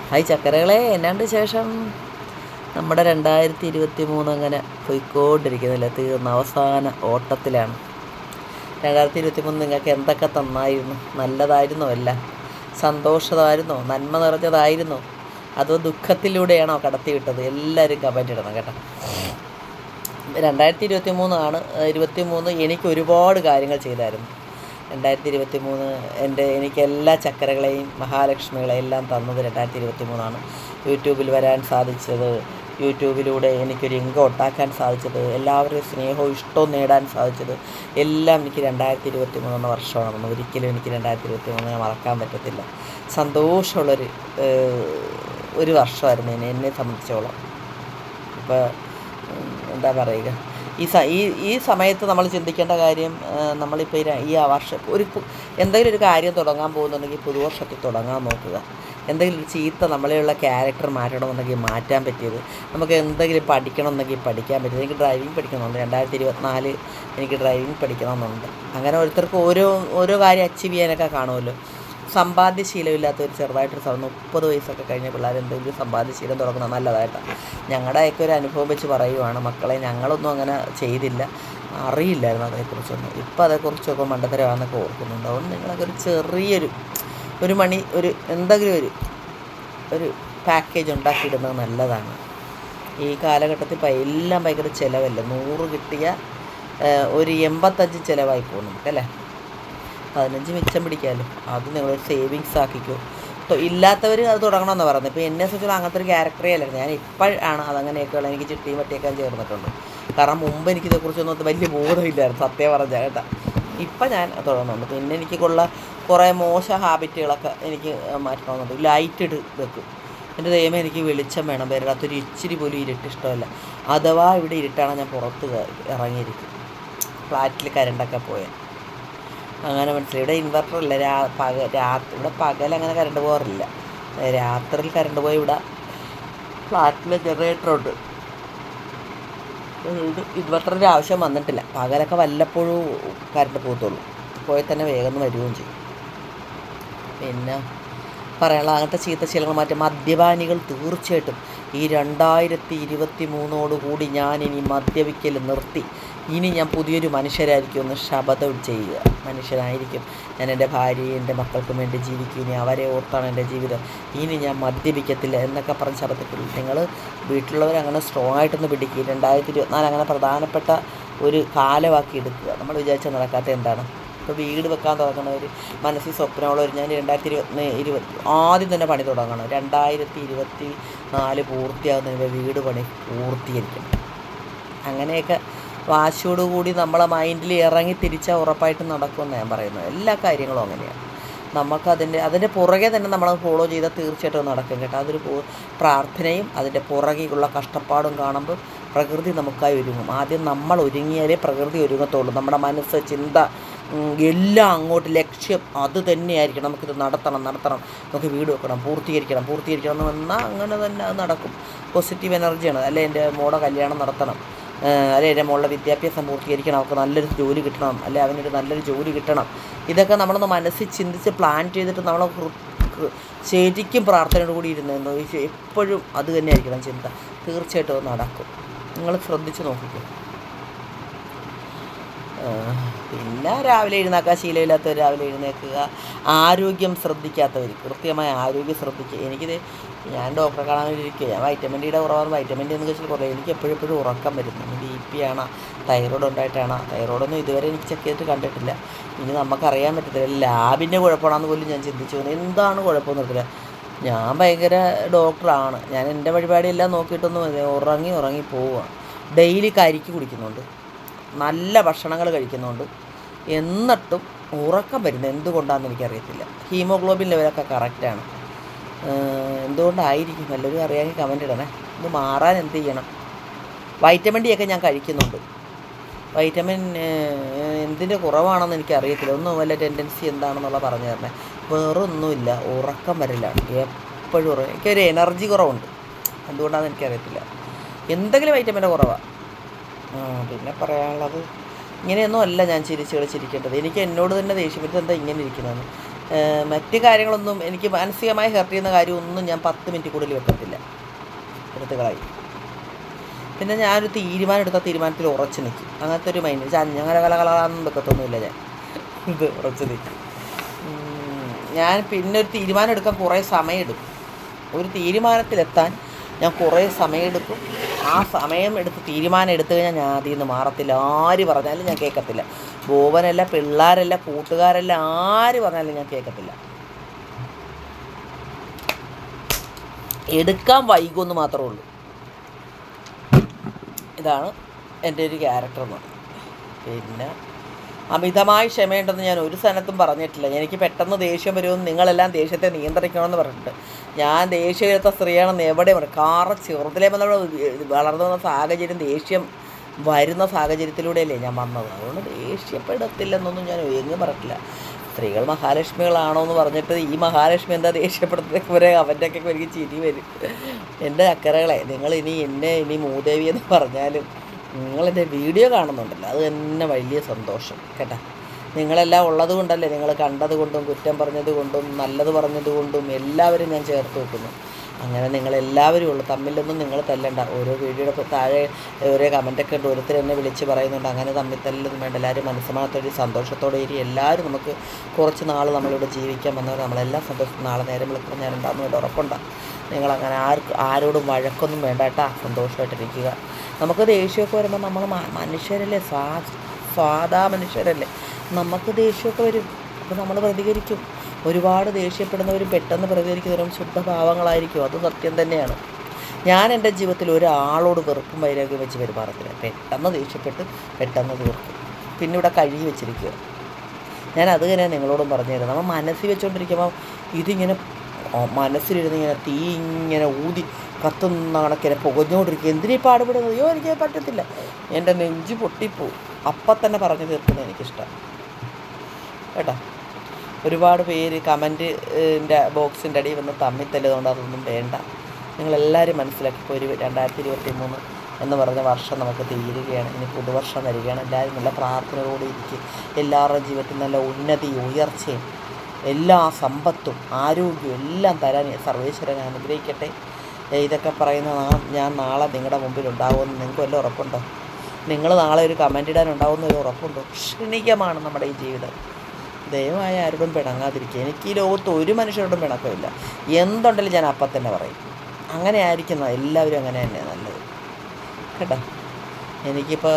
Hi ചക്കരകളെ, എന്നാണ്ട് ശേഷം? നമ്മുടെ 2023 അങ്ങനെ പോയിക്കൊണ്ടിരിക്കുന്നില്ല, തീർന്ന അവസാന ഓട്ടത്തിലാണ്. 2023 നിങ്ങൾക്ക് എന്തൊക്കെ തന്നായിരുന്നു? നല്ലതായിരുന്നോ? എല്ലാം സന്തോഷമായിരുന്നോ? നന്മ നിറഞ്ഞതായിരുന്നോ? അതോ ദുഃഖത്തിലൂടെയാണോ കടത്തിവിട്ടത്? എല്ലാവരും കമൻ്റ് ഇടണം കേട്ടോ. 2023 എനിക്ക് ഒരുപാട് കാര്യങ്ങൾ ചെയ്തായിരുന്നു. 2023 എനിക്ക് എല്ലാ ചക്കരകളെയും മഹാലക്ഷ്മികളെയും എല്ലാം തന്നത് 2023 യൂട്യൂബിൽ വരാൻ സാധിച്ചത്, യൂട്യൂബിലൂടെ എനിക്കൊരു ഇൻകം ഉണ്ടാക്കാൻ സാധിച്ചത്, എല്ലാവരുടെയും സ്നേഹവും ഇഷ്ടവും നേടാൻ സാധിച്ചത് എല്ലാം എനിക്ക് 2023 എന്ന വർഷമാണ്. ഒരിക്കലും എനിക്ക് 2023 മറക്കാൻ പറ്റത്തില്ല. സന്തോഷമുള്ളൊരു ഒരു വർഷമായിരുന്നു എന്നെ സംബന്ധിച്ചോളം. ഇപ്പോൾ എന്താ പറയുക, ഈ സമയത്ത് നമ്മൾ ചിന്തിക്കേണ്ട കാര്യം, നമ്മളിപ്പോൾ ഈ വർഷം എന്തെങ്കിലും ഒരു കാര്യം തുടങ്ങാൻ പോകുന്നുണ്ടെങ്കിൽ പുതുവർഷത്തിൽ തുടങ്ങാൻ നോക്കുക. എന്തെങ്കിലും ഒരു ചീത്ത നമ്മളെയുള്ള ക്യാരക്ടർ മാറ്റണമെന്നുണ്ടെങ്കിൽ മാറ്റാൻ പറ്റിയത്, നമുക്ക് എന്തെങ്കിലും പഠിക്കണമെന്നുണ്ടെങ്കിൽ പഠിക്കാൻ പറ്റിയത്. എനിക്ക് ഡ്രൈവിംഗ് പഠിക്കണമെന്നുണ്ട്, 2024 എനിക്ക് ഡ്രൈവിംഗ് പഠിക്കണമെന്നുണ്ട്. അങ്ങനെ ഓരോരുത്തർക്കും ഓരോ കാര്യം അച്ചീവ് ചെയ്യാനൊക്കെ കാണുമല്ലോ. സമ്പാദ്യശീലമില്ലാത്തൊരു ചെറുതായിട്ടൊരു 30 വയസ്സൊക്കെ കഴിഞ്ഞ പിള്ളേർ എന്തെങ്കിലും സമ്പാദ്യശീലം തുടങ്ങുന്നത് നല്ലതായിട്ടാണ്. ഞങ്ങളുടെയൊക്കെ ഒരു അനുഭവം വെച്ച് പറയുവാണ് മക്കളെ. ഞങ്ങളൊന്നും അങ്ങനെ ചെയ്തില്ല, അറിയില്ലായിരുന്നു അതേക്കുറിച്ചൊന്നും. ഇപ്പോൾ അതേക്കുറിച്ചൊക്കെ മണ്ടത്തരമാണെന്നൊക്കെ ഓർക്കുന്നുണ്ട്. അതുകൊണ്ട് നിങ്ങളൊക്കെ ഒരു ചെറിയൊരു എന്തെങ്കിലും ഒരു പാക്കേജ് ഉണ്ടാക്കിയിടുന്നത് നല്ലതാണ്. ഈ കാലഘട്ടത്തിൽ എല്ലാം ഭയങ്കര ചിലവല്ലേ. 100 കിട്ടിയ ഒരു 85 ചിലവായി പോകും നമുക്കല്ലേ. 15 മിച്ചം പിടിക്കാമല്ലോ. അത് നിങ്ങളൊരു സേവിങ്സ് ആക്കിക്കോ. ഇല്ലാത്തവർ അത് തുടങ്ങണമെന്ന് പറയുന്നത്. ഇപ്പോൾ എന്നെ സംബന്ധിച്ചുള്ള അങ്ങനത്തെ ഒരു ക്യാരക്ടറേ അല്ല. ഞാൻ ഇപ്പോഴാണ് അതങ്ങനെയൊക്കെയുള്ള എനിക്ക് ചിട്ടിയും വട്ടിയൊക്കെ ചേർന്നിട്ടുണ്ട്. കാരണം മുമ്പ് എനിക്കിതേക്കുറിച്ചൊന്നും വലിയ ബോധമില്ലായിരുന്നു, സത്യം പറഞ്ഞാൽ കേട്ടോ. ഇപ്പം ഞാൻ തുടങ്ങുന്നുണ്ട്. പിന്നെ എനിക്കുള്ള കുറേ മോശം ഹാബിറ്റുകളൊക്കെ എനിക്ക് മാറ്റണമെന്നുണ്ട്. ലൈറ്റ് വെക്കും. എൻ്റെ ദൈവമേ, എനിക്ക് വെളിച്ചം വേണം. വരാത്തൊരു ഇച്ചിരി പോലും ഇരുട്ട് ഇഷ്ടമല്ല. അഥവാ ഇവിടെ ഇരുട്ടാണ്, ഞാൻ പുറത്ത് ഇറങ്ങിയിരിക്കും. ഫ്ലാറ്റിൽ കരണ്ടൊക്കെ പോയാൽ അങ്ങനെ മനസ്സിലായി. ഇവിടെ ഇൻവെർട്ടറില്ല. ഇവിടെ പകലങ്ങനെ കരണ്ട് പോകാറില്ല. രാത്രിയിൽ കരണ്ട് പോയി ഇവിടെ ഫ്ലാറ്റിൽ ജനറേറ്ററുണ്ട്. ഇൻവെർട്ടറിൻ്റെ ആവശ്യം വന്നിട്ടില്ല. പകലൊക്കെ വല്ലപ്പോഴും കരണ്ട് പോകത്തുള്ളൂ. പോയി തന്നെ വേഗം വരികയും ചെയ്യും. പിന്നെ പറയാനുള്ള അങ്ങനത്തെ ചീത്ത ശീലങ്ങൾ മാറ്റം. മദ്യപാനികൾ തീർച്ചയായിട്ടും ഈ 2023 ഞാൻ ഇനി മദ്യപിക്കൽ നിർത്തി. ഇനി ഞാൻ പുതിയൊരു മനുഷ്യരായിരിക്കും എന്ന് ശപഥം ചെയ്യുക. മനുഷ്യനായിരിക്കും. ഞാൻ എൻ്റെ ഭാര്യയും എൻ്റെ മക്കൾക്കും വേണ്ടി ജീവിക്കും. ഇനി അവരെ ഓർത്താണ് എൻ്റെ ജീവിതം. ഇനി ഞാൻ മദ്യപിക്കത്തില്ല എന്നൊക്കെ പറഞ്ഞ് ശപഥത്തിൽ നിങ്ങൾ വീട്ടിലുള്ളവരങ്ങനെ സ്ട്രോങ് ആയിട്ടൊന്ന് പിടിക്കുക. 2024 അങ്ങനെ പ്രധാനപ്പെട്ട ഒരു കാലമാക്കി എടുക്കുക. നമ്മൾ വിചാരിച്ചാൽ നടക്കാത്ത എന്താണ്? ഇപ്പോൾ വീട് വെക്കാൻ തുടങ്ങുന്നവർ, മനസ്സിൽ സ്വപ്നമുള്ളവർ, ഞാൻ 2020 ആദ്യം തന്നെ പണി തുടങ്ങണം. 2024 പൂർത്തിയാകുന്നതിന് വീട് പണി പൂർത്തീകരിക്കണം. അങ്ങനെയൊക്കെ വാശിയോടുകൂടി നമ്മളെ മൈൻഡിൽ ഇറങ്ങി തിരിച്ചാൽ ഉറപ്പായിട്ടും നടക്കുമെന്ന് ഞാൻ പറയുന്നത്. എല്ലാ കാര്യങ്ങളും അങ്ങനെയാണ്. അതിൻ്റെ പുറകെ തന്നെ നമ്മൾ ഫോളോ ചെയ്താൽ തീർച്ചയായിട്ടും നടക്കും കേട്ടോ. അതൊരു പ്രാർത്ഥനയും അതിൻ്റെ പുറകെയുള്ള കഷ്ടപ്പാടും കാണുമ്പോൾ പ്രകൃതി നമുക്കായി ഒരുങ്ങും. ആദ്യം നമ്മൾ ഒരുങ്ങിയാലേ പ്രകൃതി ഒരുങ്ങത്തുള്ളൂ. നമ്മുടെ മനസ്സ്, ചിന്ത എല്ലാം അങ്ങോട്ട് ലക്ഷ്യം അത് തന്നെയായിരിക്കണം. നമുക്കിത് നടത്തണം, നമുക്ക് വീട് വെക്കണം, പൂർത്തീകരിക്കണം എന്ന് വന്നാൽ അങ്ങനെ തന്നെ അത് നടക്കും. പോസിറ്റീവ് എനർജിയാണ്. അല്ലെ എൻ്റെ മോളുടെ കല്യാണം നടത്തണം, അല്ലെ എൻ്റെ മോളുടെ വിദ്യാഭ്യാസം പൂർത്തീകരിക്കണം, അവർക്ക് നല്ലൊരു ജോലി കിട്ടണം, അല്ലെ അവനൊരു നല്ലൊരു ജോലി കിട്ടണം. ഇതൊക്കെ നമ്മളൊന്ന് മനസ്സിൽ ചിന്തിച്ച് പ്ലാൻ ചെയ്തിട്ട് നമ്മൾ ശരിക്കും പ്രാർത്ഥനയോട് കൂടി ഇരുന്നു എപ്പോഴും അത് തന്നെയായിരിക്കണം ചിന്ത. തീർച്ചയായിട്ടും അത് നടക്കും. നിങ്ങൾ ശ്രദ്ധിച്ച് നോക്കിക്കോ. പിന്നെ രാവിലെ എഴുന്നേൽക്കുക. ശീലമില്ലാത്തവർ രാവിലെ എഴുന്നേൽക്കുക. ആരോഗ്യം ശ്രദ്ധിക്കാത്തവർ കൃത്യമായ ആരോഗ്യം ശ്രദ്ധിക്കുക. ഞാൻ ഡോക്ടറെ കാണാൻ വേണ്ടിയിരിക്കുക. ഞാൻ വൈറ്റമിൻ ഡിയുടെ കുറവാണ്. വൈറ്റമിൻ ഡി എന്ന് വെച്ചാൽ കുറേ എനിക്ക് എപ്പോഴും ഉറക്കം വരുന്നു. BP ആണോ, തൈറോയ്ഡ് ഉണ്ടായിട്ടാണോ? തൈറോയ്ഡൊന്നും ഇതുവരെ എനിക്ക് ചെക്ക് ചെയ്തിട്ട് കണ്ടിട്ടില്ല. ഇനി നമുക്കറിയാൻ പറ്റത്തില്ല. ലാബിൻ്റെ കുഴപ്പമാണെന്ന് പോലും ഞാൻ ചിന്തിച്ചു പോകുന്നത്. എന്താണ് കുഴപ്പമെന്ന് അറിയില്ല. ഞാൻ ഭയങ്കര ഡോക്ടറാണ്. ഞാൻ എൻ്റെ പരിപാടിയെല്ലാം നോക്കിയിട്ടൊന്നും ഉറങ്ങി പോവുക. ഡെയിലി കരിക്ക് കുടിക്കുന്നുണ്ട്, നല്ല ഭക്ഷണങ്ങൾ കഴിക്കുന്നുണ്ട്, എന്നിട്ടും ഉറക്കം വരുന്നത് എന്തുകൊണ്ടാണെന്ന് എനിക്കറിയത്തില്ല. ഹീമോഗ്ലോബിൻ ലെവലൊക്കെ കറക്റ്റാണ്. എന്തുകൊണ്ടായിരിക്കും? എല്ലാവരും അറിയാമെങ്കിൽ കമൻ്റ് ഇടണേ. ഇത് മാറാൻ എന്ത് ചെയ്യണം? വൈറ്റമിൻ ഡി ഒക്കെ ഞാൻ കഴിക്കുന്നുണ്ട്. വൈറ്റമിൻ എന്തിൻ്റെ കുറവാണെന്ന് എനിക്കറിയത്തില്ല. ഒന്നും വല്ല ടെൻഡൻസി എന്താണെന്നുള്ള പറഞ്ഞു തരണേ. വേറൊന്നുമില്ല, ഉറക്കം വരില്ലാണ്. എപ്പോഴും എനിക്കൊരു എനർജി കുറവുണ്ട്. എന്തുകൊണ്ടാണെന്ന് എനിക്കറിയത്തില്ല. എന്തെങ്കിലും വൈറ്റമിൻ്റെ കുറവാണ്. പിന്നെ പറയാനുള്ളത്, ഇങ്ങനെയൊന്നും അല്ല ഞാൻ ചിരിച്ച് കളിച്ചിരിക്കേണ്ടത്. എനിക്ക് എന്നോട് തന്നെ ദേഷ്യം വരുന്നത് എന്താ ഇങ്ങനെ ഇരിക്കുന്നതെന്ന്. മറ്റ് കാര്യങ്ങളൊന്നും എനിക്ക് മാനസികമായി ഹെർട്ട് ചെയ്യുന്ന കാര്യമൊന്നും ഞാൻ 10 മിനിറ്റ് കൂടുതൽ വെക്കത്തില്ല, എടുത്ത് കളയും. പിന്നെ ഞാനൊരു തീരുമാനം എടുത്ത തീരുമാനത്തിൽ ഉറച്ച് നിൽക്കും. അങ്ങനത്തെ ഒരു മൈൻഡ് അങ്ങനെ കലകളാന്നും വെക്കത്തൊന്നുമില്ല. ഞാൻ ഇത് ഉറച്ച് നിൽക്കും. ഞാൻ പിന്നെ ഒരു തീരുമാനം എടുക്കാൻ കുറേ സമയമെടുക്കും. ഒരു തീരുമാനത്തിലെത്താൻ ഞാൻ കുറേ സമയമെടുക്കും. ആ സമയം എടുത്ത് തീരുമാനം എടുത്തു കഴിഞ്ഞാൽ ഞാൻ അതിൽ നിന്ന് മാറത്തില്ല. ആര് പറഞ്ഞാലും ഞാൻ കേൾക്കത്തില്ല. ബോബനല്ല, പിള്ളേരല്ല, കൂട്ടുകാരല്ല, ആര് പറഞ്ഞാലും ഞാൻ കേൾക്കത്തില്ല. എടുക്കാൻ വൈകുമെന്ന് മാത്രമേ ഉള്ളൂ. ഇതാണ് എൻ്റെ ഒരു ക്യാരക്ടർ എന്ന് പറയുന്നത്. പിന്നെ അമിതമായി ക്ഷമയുണ്ടെന്ന് ഞാൻ ഒരു സ്ഥലത്തും പറഞ്ഞിട്ടില്ല. എനിക്ക് പെട്ടെന്ന് ദേഷ്യം വരുമെന്ന് നിങ്ങളെല്ലാം ദേഷ്യത്തെ നിയന്ത്രിക്കണമെന്ന് പറഞ്ഞിട്ടുണ്ട്. ഞാൻ ദേഷ്യമെടുത്ത സ്ത്രീയാണെന്ന് എവിടെ പറയും. ചെറുതിലേ നമ്മൾ വളർന്നു വന്ന സാഹചര്യം, ദേഷ്യം വരുന്ന സാഹചര്യത്തിലൂടെയല്ലേ ഞാൻ വന്നത്. അതുകൊണ്ട് ദേഷ്യപ്പെടത്തില്ലെന്നൊന്നും ഞാൻ എങ്ങും പറഞ്ഞിട്ടില്ല. സ്ത്രീകൾ മഹാലക്ഷ്മികളാണോ എന്ന് പറഞ്ഞിട്ട് ഈ മഹാലക്ഷ്മി എന്താ ദേഷ്യപ്പെടുന്നതൊക്കെ വരെ അവൻ്റെയൊക്കെ എനിക്ക് ചിരി വരും. എൻ്റെ അക്കരകളെ, നിങ്ങൾ ഇനി മൂദേവി എന്ന് പറഞ്ഞാലും നിങ്ങളെൻ്റെ വീഡിയോ കാണുന്നുണ്ടല്ലോ, അത് തന്നെ വലിയ സന്തോഷം കേട്ടോ. നിങ്ങളെല്ലാം ഉള്ളത് കൊണ്ടല്ലേ, നിങ്ങൾ കണ്ടത് കൊണ്ടും കുറ്റം പറഞ്ഞത് കൊണ്ടും നല്ലത് പറഞ്ഞത് കൊണ്ടും എല്ലാവരും ഞാൻ ചേർത്ത് വെക്കുന്നു. അങ്ങനെ നിങ്ങളെല്ലാവരും ഉള്ളു. തമ്മിലൊന്നും നിങ്ങൾ തല്ലണ്ട. ഓരോ വീഡിയോയുടെ താഴെ ഓരോ കമൻറ്റൊക്കെ ഉണ്ട്, ഓരോരുത്തർ എന്നെ വിളിച്ച് പറയുന്നുണ്ട്. അങ്ങനെ തമ്മിൽ തല്ലൊന്നും വേണ്ട. എല്ലാവരും മനസ്സമാനത്തോടെ സന്തോഷത്തോടെ ഇരി. എല്ലാവരും നമുക്ക് കുറച്ച് നാൾ നമ്മളിവിടെ ജീവിക്കാൻ വന്നവർ നമ്മളെല്ലാം സന്തോഷം. നാളെ നേരം വിളിക്കുമ്പോൾ ഞാൻ ഉണ്ടാകുന്ന വല്ല ഉറപ്പുണ്ടാകും. നിങ്ങളങ്ങനെ ആരോടും വഴക്കൊന്നും വേണ്ട കേട്ടാ. സന്തോഷമായിട്ടിരിക്കുക. നമുക്ക് ദേഷ്യമൊക്കെ വരുമ്പോൾ നമ്മൾ മനുഷ്യരല്ലേ, സാധാ മനുഷ്യരല്ലേ, നമുക്ക് ദേഷ്യമൊക്കെ വരും. അപ്പോൾ നമ്മൾ പ്രതികരിക്കും. ഒരുപാട് ദേഷ്യപ്പെടുന്നവരും പെട്ടെന്ന് പ്രതികരിക്കുന്നവരും ശുദ്ധഭാവങ്ങളായിരിക്കും. അത് സത്യം തന്നെയാണ്. ഞാൻ എൻ്റെ ജീവിതത്തിൽ ഒരാളോട് വെറുപ്പും വൈരാഗ്യം വെച്ച് പെരുമാറത്തില്ല. പെട്ടെന്ന് ദേഷ്യപ്പെട്ട് പെട്ടെന്ന് തീർക്കും. പിന്നെ ഇവിടെ കഴുകി വെച്ചിരിക്കുക. ഞാൻ അത് തന്നെ നിങ്ങളോടും പറഞ്ഞു തരാം. നമ്മൾ മനസ്സിൽ വെച്ചുകൊണ്ടിരിക്കുമ്പോൾ ഇതിങ്ങനെ മനസ്സിലിരുന്ന് ഇങ്ങനെ തീ ഇങ്ങനെ ഊതി കത്തുന്ന കണക്കിനെ പുകഞ്ഞുകൊണ്ടിരിക്കുക. എന്തിനീ പാടുപെടുന്നത്? അയ്യോ എനിക്ക് പറ്റത്തില്ല, എൻ്റെ നെഞ്ച് പൊട്ടിപ്പോവും. അപ്പം തന്നെ പറഞ്ഞു തീർക്കുന്നത് എനിക്കിഷ്ടം കേട്ടോ. ഒരുപാട് പേര് കമൻറ്റിൻ്റെ ബോക്സിൻ്റെ അടിയിൽ വന്ന് തമ്മിൽ തല്ലുകൊണ്ട് അതൊന്നും വേണ്ട. നിങ്ങളെല്ലാവരും മനസ്സിലാക്കിപ്പോൾ ഒരു 2023 എന്ന് പറഞ്ഞ വർഷം നമുക്ക് തീരുകയാണ്. ഇനി പുതുവർഷം വരികയാണ്. എല്ലാവരും നല്ല പ്രാർത്ഥനയോടെ ഇരിക്കും. എല്ലാവരുടെയും ജീവിതത്തിൽ നല്ല ഉന്നതിയും ഉയർച്ചയും എല്ലാ സമ്പത്തും ആരോഗ്യവും എല്ലാം തരാൻ സർവേശ്വരനെ അനുഗ്രഹിക്കട്ടെ. ഇതൊക്കെ പറയുന്ന ഞാൻ നാളെ നിങ്ങളുടെ മുമ്പിൽ ഉണ്ടാകുമെന്ന് നിങ്ങൾക്ക് വല്ല ഉറപ്പുണ്ടോ? നിങ്ങൾ നാളെ ഒരു കമൻ്റ് ഇടാനുണ്ടാകുന്ന ഒരു ഉറപ്പുണ്ടോ? ക്ഷണികമാണ് നമ്മുടെ ഈ ജീവിതം. ദയവായി ആരോടും പിണങ്ങാതിരിക്കുക. എനിക്ക് ഈ ലോകത്ത് ഒരു മനുഷ്യരോടും പിണക്കമില്ല. എന്തുണ്ടെങ്കിലും ഞാൻ അപ്പം തന്നെ പറയും. അങ്ങനെ ആയിരിക്കുന്നത് എല്ലാവരും അങ്ങനെ തന്നെയാണ് നല്ലത് കേട്ടോ. എനിക്കിപ്പോൾ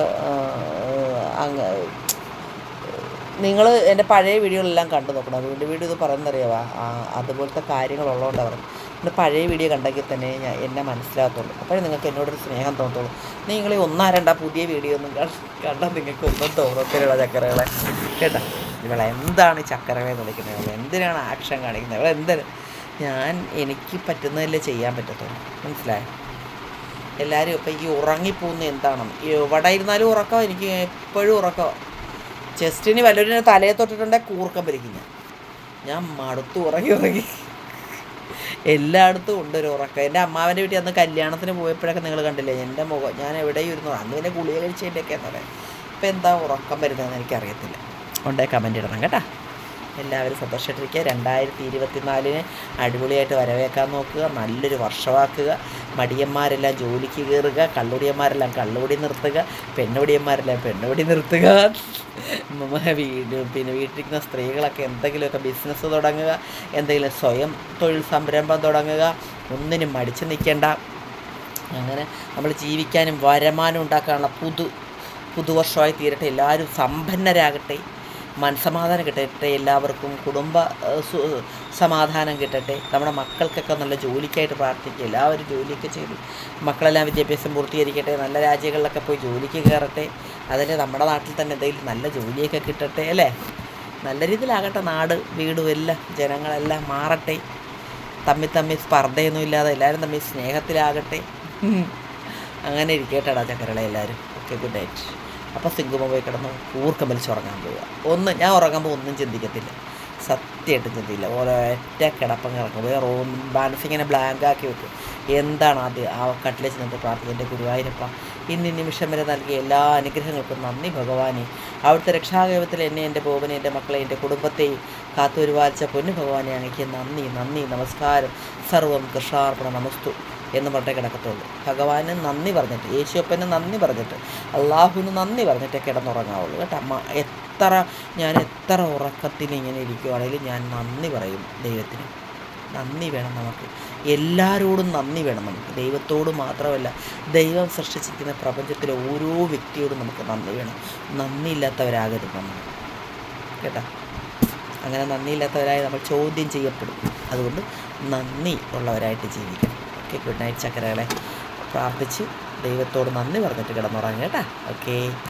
നിങ്ങൾ എൻ്റെ പഴയ വീഡിയോകളെല്ലാം കണ്ടു നോക്കണം. അതുകൊണ്ട് വീഡിയോ ഇത് പറയുന്നറിയാവാ, അതുപോലത്തെ കാര്യങ്ങളുള്ളതുകൊണ്ടാണ് പറഞ്ഞു. എൻ്റെ പഴയ വീഡിയോ കണ്ടെങ്കിൽ തന്നെ എന്നെ മനസ്സിലാകത്തുള്ളൂ. അപ്പോഴേ നിങ്ങൾക്ക് എന്നോടൊരു സ്നേഹം തോന്നത്തുള്ളൂ. നിങ്ങൾ ഈ 1-2 പുതിയ വീഡിയോ ഒന്നും കണ്ടാൽ നിങ്ങൾക്ക് ഒന്നും തോന്നത്തിലുള്ള ചക്കരകളെ കേട്ടോ. ഇവളെ എന്താണ് ചക്കരകളെന്ന് വിളിക്കുന്നത്? ഇവൾ എന്തിനാണ് ആക്ഷൻ കാണിക്കുന്നത്? ഇവൾ എന്തിന്? എനിക്ക് പറ്റുന്നതല്ലേ ചെയ്യാൻ പറ്റത്തുള്ളൂ. മനസ്സിലായോ? എല്ലാവരും ഇപ്പം ഈ ഉറങ്ങിപ്പോകുന്ന എന്താണെന്ന് എവിടെ ഇരുന്നാലും ഉറക്കം. എനിക്ക് എപ്പോഴും ഉറക്കമാണ്. ചെസ്റ്റിന് വല്ലവരിനെ തലയെ തൊട്ടിട്ടുണ്ടെങ്കിൽ കൂർക്കം വലിക്കും. ഞാൻ മടുത്തു ഉറങ്ങി എല്ലായിടത്തും ഉണ്ടൊരു ഉറക്കം. എൻ്റെ അമ്മാവൻ്റെ വീട്ടിൽ അന്ന് കല്യാണത്തിന് പോയപ്പോഴൊക്കെ നിങ്ങൾ കണ്ടില്ലേ എൻ്റെ മുഖം? ഞാൻ എവിടെയും ഇരുന്നു. അന്ന് പിന്നെ ഗുളിക കഴിച്ചതിൻ്റെയൊക്കെയെന്ന് പറയാം. ഇപ്പം എന്താ ഉറക്കം വരുന്നതെന്ന് എനിക്കറിയത്തില്ല. കൊണ്ടേ കമൻ്റ് ഇടണം കേട്ടോ. എല്ലാവരും സന്തോഷമായിട്ടിരിക്കുക. 2024 അടിപൊളിയായിട്ട് വരവേക്കാൻ നോക്കുക. നല്ലൊരു വർഷമാക്കുക. മടിയന്മാരെല്ലാം ജോലിക്ക് കയറുക. കള്ളുടിയന്മാരെല്ലാം കള്ളുകൂടി നിർത്തുക. പെണ്ണുടിയന്മാരെല്ലാം പെണ്ണുകൂടി നിർത്തുക. പിന്നെ വീട്ടിലിരിക്കുന്ന സ്ത്രീകളൊക്കെ എന്തെങ്കിലുമൊക്കെ ബിസിനസ് തുടങ്ങുക. എന്തെങ്കിലും സ്വയം തൊഴിൽ സംരംഭം തുടങ്ങുക. ഒന്നിനും മടിച്ചു നിൽക്കേണ്ട. അങ്ങനെ നമ്മൾ ജീവിക്കാനും വരുമാനം ഉണ്ടാക്കാനുള്ള പുതുവർഷമായി തീരട്ടെ. എല്ലാവരും സമ്പന്നരാകട്ടെ. മനസ്സമാധാനം കിട്ടട്ടെ. എല്ലാവർക്കും കുടുംബ സമാധാനം കിട്ടട്ടെ. നമ്മുടെ മക്കൾക്കൊക്കെ നല്ല ജോലിക്കായിട്ട് പ്രാർത്ഥിക്കുക. എല്ലാവരും ജോലിയൊക്കെ ചെയ്തു മക്കളെല്ലാം വിദ്യാഭ്യാസം പൂർത്തീകരിക്കട്ടെ. നല്ല രാജ്യങ്ങളിലൊക്കെ പോയി ജോലിക്ക് കയറട്ടെ. അതിന് നമ്മുടെ നാട്ടിൽ തന്നെ എന്തെങ്കിലും നല്ല ജോലിയൊക്കെ കിട്ടട്ടെ അല്ലേ. നല്ല രീതിയിലാകട്ടെ. നാട് വീടും എല്ലാം ജനങ്ങളെല്ലാം മാറട്ടെ. തമ്മിൽ സ്പർദ്ധയൊന്നും ഇല്ലാതെ എല്ലാവരും തമ്മിൽ സ്നേഹത്തിലാകട്ടെ. അങ്ങനെ ഇരിക്കട്ടെടാ ചക്കരകളെ എല്ലാവരും. Okay, good night. അപ്പോൾ സിംഗുമ പോയി കിടന്ന് കൂർക്കം വലിച്ചുറങ്ങാൻ പോവുക. ഞാൻ ഉറങ്ങുമ്പോൾ ഒന്നും ചിന്തിക്കത്തില്ല. സത്യമായിട്ടും ചിന്തയില്ല. ഒരൊറ്റ കിടപ്പം കിടക്കും, വേറെ മനസ്സിങ്ങനെ ബ്ലാങ്കാക്കി വെക്കും. എന്താണ് ആദ്യം ആ കട്ടിലെ ചെന്നിട്ട് പ്രാർത്ഥിക്കുക, എൻ്റെ ഗുരുവായൂരപ്പ ഇന്ന് നിമിഷം വരെ നൽകിയ എല്ലാ അനുഗ്രഹങ്ങൾക്കും നന്ദി ഭഗവാനെ. അവിടുത്തെ രക്ഷാകേവത്തിൽ എന്നെ, എൻ്റെ ബോബനെ, എൻ്റെ മക്കളെ, എൻ്റെ കുടുംബത്തെയും കാത്തു ഒരുപാലിച്ച പൊന്നു ഭഗവാനെ അങ്ങേക്ക് നന്ദി, നന്ദി, നമസ്കാരം, സർവം കൃഷ്ണാർപ്പണ നമസ്തു എന്ന് പറഞ്ഞേ കിടക്കത്തുള്ളൂ. ഭഗവാന് നന്ദി പറഞ്ഞിട്ട്, യേശുപ്പന് നന്ദി പറഞ്ഞിട്ട്, അള്ളാഹുവിന് നന്ദി പറഞ്ഞിട്ടേ കിടന്നുറങ്ങാവുള്ളൂ കേട്ടോ. ഞാൻ എത്ര ഉറക്കത്തിൽ ഇങ്ങനെ ഇരിക്കുവാണെങ്കിലും ഞാൻ നന്ദി പറയും ദൈവത്തിന്. നന്ദി വേണം നമുക്ക്, എല്ലാവരോടും നന്ദി വേണം നമുക്ക്. ദൈവത്തോട് മാത്രമല്ല, ദൈവം സൃഷ്ടിച്ചിരിക്കുന്ന പ്രപഞ്ചത്തിലെ ഓരോ വ്യക്തിയോടും നമുക്ക് നന്ദി വേണം. നന്ദിയില്ലാത്തവരാകരുത് നമ്മൾ കേട്ടോ. അങ്ങനെ നന്ദിയില്ലാത്തവരായി നമ്മൾ ചോദ്യം ചെയ്യപ്പെടും. അതുകൊണ്ട് നന്ദി ഉള്ളവരായിട്ട് ജീവിക്കണം. ഓക്കെ, ഗുഡ് നൈറ്റ് ചക്കരകളെ. പ്രാർത്ഥിച്ച് ദൈവത്തോട് നന്ദി പറഞ്ഞിട്ട് കിടന്നുറങ്ങുക കേട്ടോ. ഓക്കെ.